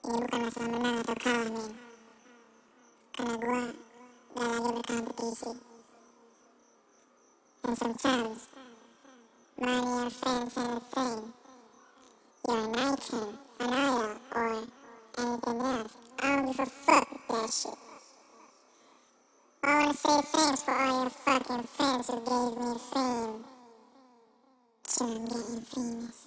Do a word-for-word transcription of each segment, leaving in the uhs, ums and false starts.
Ini bukan masalah menang atau kalah, men. Karena gue gak lagi berkompetisi. And sometimes, money and friends and a thing. You're an icon, an idol, or anything else. I don't give a fuck with that shit. I wanna say thanks for all your fucking friends who gave me fame. So I'm getting famous.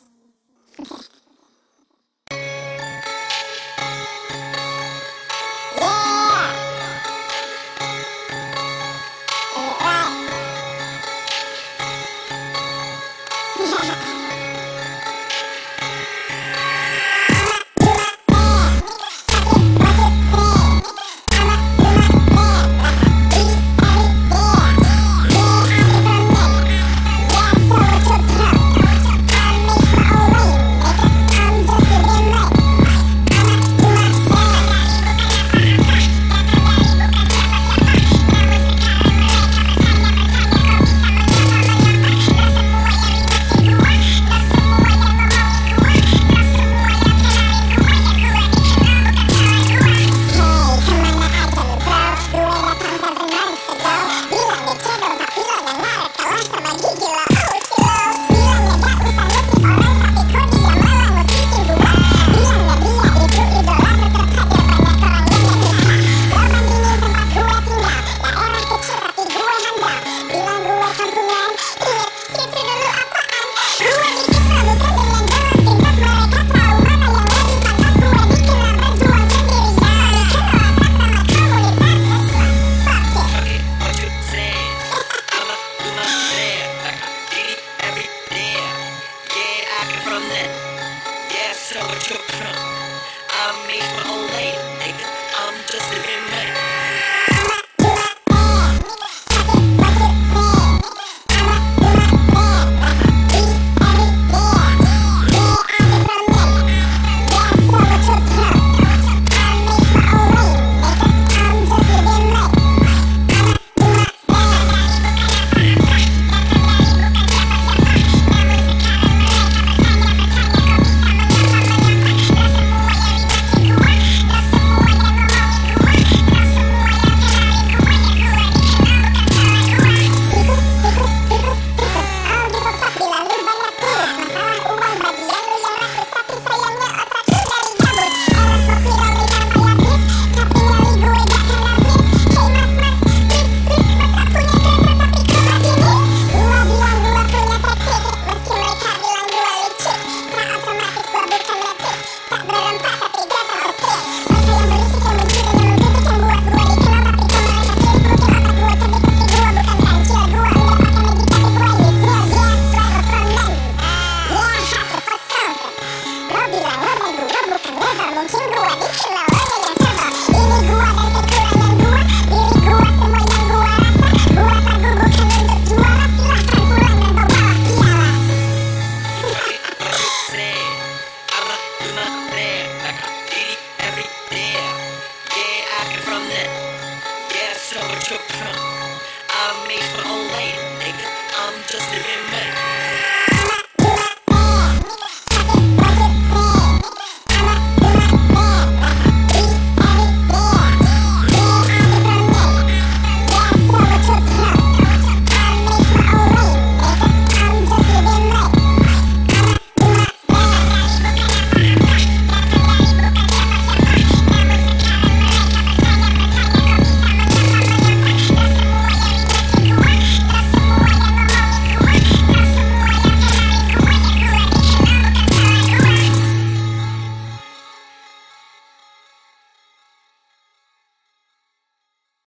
I made my own lane, nigga. I'm just living right. From that, yeah, so it took from